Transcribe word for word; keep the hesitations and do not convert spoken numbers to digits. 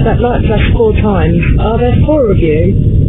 that light flashed four times. Are there four of you?